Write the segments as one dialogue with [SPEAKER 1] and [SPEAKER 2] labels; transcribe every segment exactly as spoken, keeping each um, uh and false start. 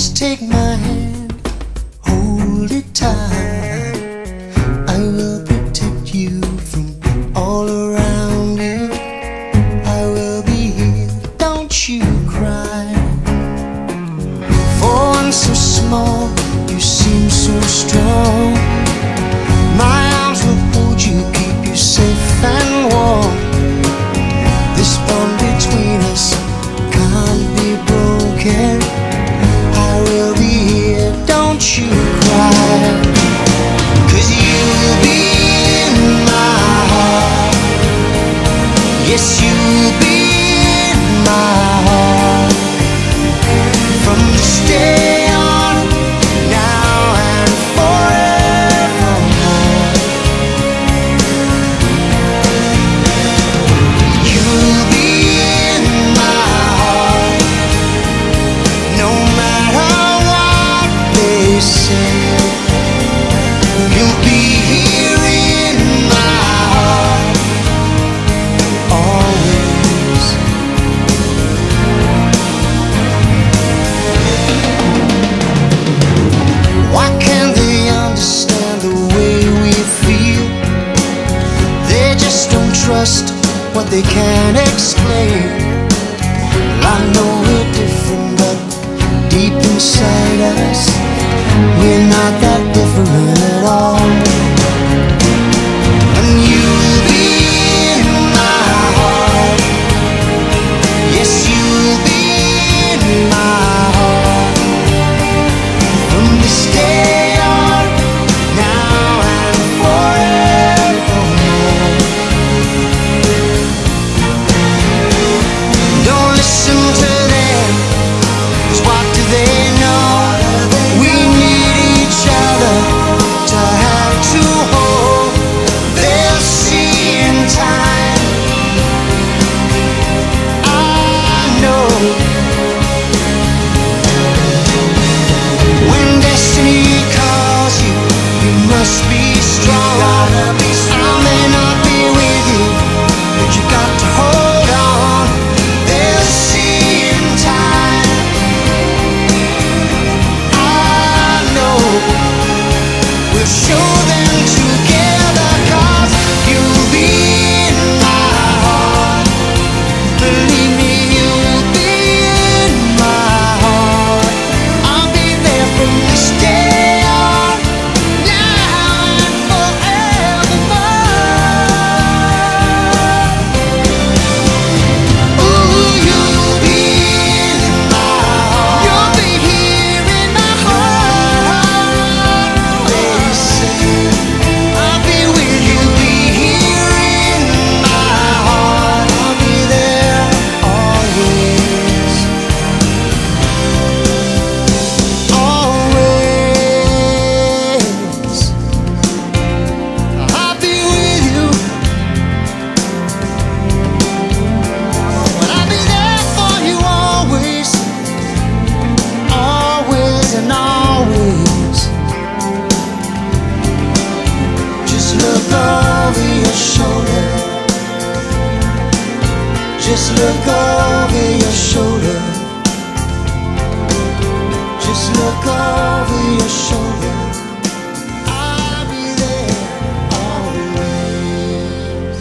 [SPEAKER 1] Just take my hand, hold it tight. I will protect you from all around you. I will be here, don't you cry. For one so small, you seem so strong. My arms will hold you, keep you safe and warm. This bond between us can't be broken. I will be here, don't you cry. 'Cause you'll be in my heart. Yes, you'll be in my heart. From this day on, now and forevermore. You'll be in my heart. No matter what they say, you'll be here in my heart always. Why can't they understand the way we feel? They just don't trust what they can't explain. Well, I know we're different, but deep inside us, we're not that different at all. And you'll be in my heart. Yes, you'll be in my heart. From this day on, now and forevermore. Don't listen to them, 'cause what do they know? We need each other to have to hold. They'll see in time, I know. When destiny calls you, you must be strong. I may not be with you, but you got to hold on. They'll see in time, I know. We'll show them together, 'cause you'll be in my heart. Believe me, you'll be in my heart. I'll be there from this day on, now and forevermore. Ooh, you'll be in my heart. You'll be here in my heart. They say I'll be with you, be here in my heart. I'll be there always, always. I'll be with you, but I'll be there for you always, always and always. Just look over your shoulder. Just look over your shoulder. Just look over your shoulder. I'll be there always.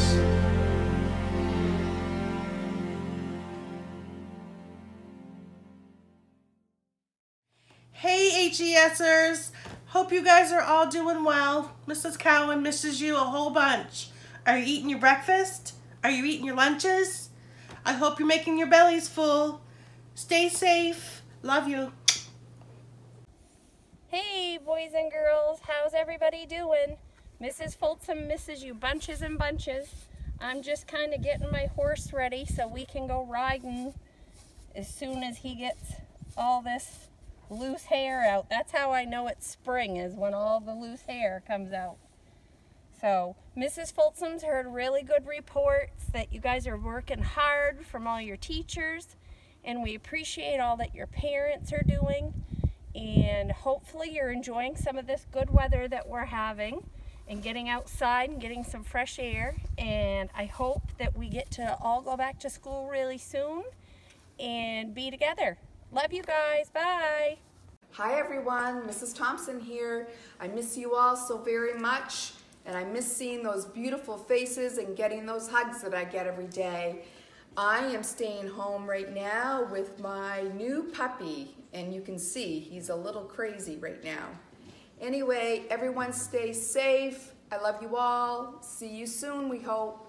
[SPEAKER 2] Hey HESers, hope you guys are all doing well. Missus Cowan misses you a whole bunch. Are you eating your breakfast? Are you eating your lunches? I hope you're making your bellies full. Stay safe. Love you.
[SPEAKER 3] Hey boys and girls, how's everybody doing? Missus Folsom misses you bunches and bunches. I'm just kind of getting my horse ready so we can go riding as soon as he gets all this loose hair out. That's how I know it's spring, is when all the loose hair comes out. So Missus Folsom's heard really good reports that you guys are working hard from all your teachers, and we appreciate all that your parents are doing, and hopefully you're enjoying some of this good weather that we're having and getting outside and getting some fresh air. And I hope that we get to all go back to school really soon and be together. Love you guys. Bye.
[SPEAKER 4] Hi everyone, Missus Thompson here. I miss you all so very much, and I miss seeing those beautiful faces and getting those hugs that I get every day. I am staying home right now with my new puppy, and you can see he's a little crazy right now. Anyway, everyone stay safe. I love you all. See you soon, we hope.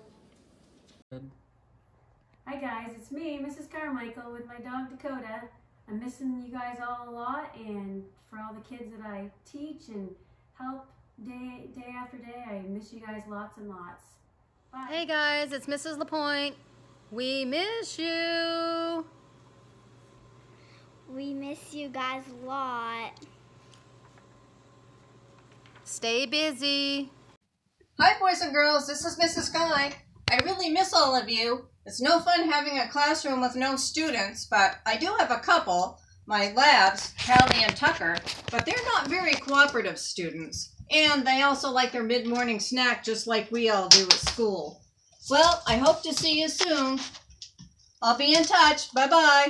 [SPEAKER 5] Hi guys, it's me, Missus Carmichael, with my dog Dakota. I'm missing you guys all a lot, and for all the kids that I teach and help day day after day, I miss you guys lots and lots. Bye.
[SPEAKER 6] Hey guys, it's Missus LaPointe. We miss you.
[SPEAKER 7] We miss you guys a lot.
[SPEAKER 6] Stay busy.
[SPEAKER 8] Hi boys and girls, this is Missus Guy. I really miss all of you. It's no fun having a classroom with no students, but I do have a couple, my labs, Callie and Tucker, but they're not very cooperative students. And they also like their mid-morning snack just like we all do at school. Well, I hope to see you soon. I'll be in touch. Bye-bye.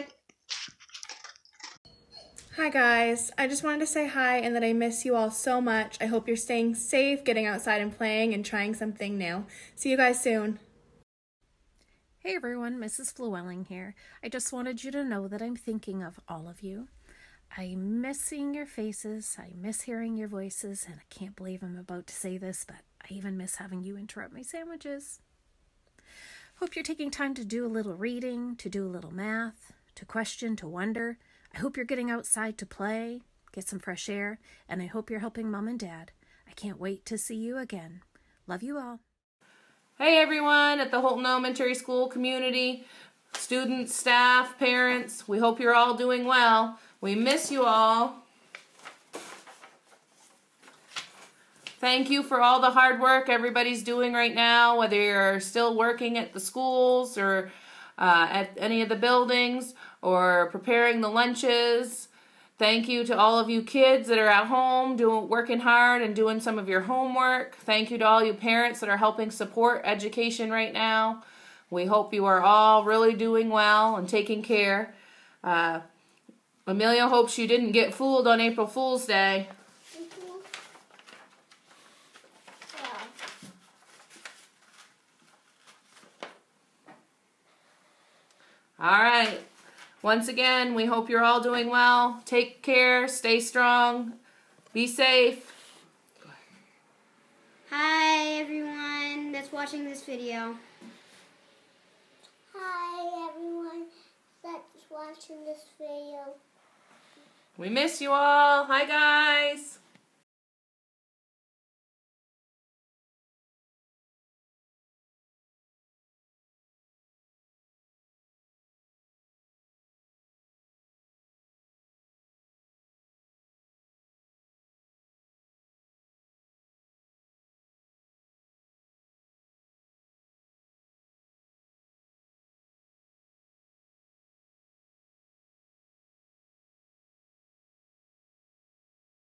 [SPEAKER 9] Hi guys, I just wanted to say hi and that I miss you all so much. I hope you're staying safe, getting outside and playing and trying something new. See you guys soon.
[SPEAKER 10] Hey everyone, Missus Flewelling here. I just wanted you to know that I'm thinking of all of you. I miss seeing your faces, I miss hearing your voices, and I can't believe I'm about to say this, but I even miss having you interrupt my sandwiches. Hope you're taking time to do a little reading, to do a little math, to question, to wonder. I hope you're getting outside to play, get some fresh air, and I hope you're helping Mom and Dad. I can't wait to see you again. Love you all.
[SPEAKER 2] Hey everyone at the Houlton Elementary School community, students, staff, parents, we hope you're all doing well. We miss you all. Thank you for all the hard work everybody's doing right now, whether you're still working at the schools or uh, at any of the buildings or preparing the lunches. Thank you to all of you kids that are at home doing, working hard and doing some of your homework. Thank you to all you parents that are helping support education right now. We hope you are all really doing well and taking care. Uh, Amelia hopes you didn't get fooled on April Fool's Day.
[SPEAKER 7] Mm-hmm. Yeah.
[SPEAKER 2] All right. Once again, we hope you're all doing well. Take care. Stay strong. Be safe.
[SPEAKER 7] Hi everyone that's watching this video. Hi everyone that's watching this video.
[SPEAKER 2] We miss you all. Hi, guys.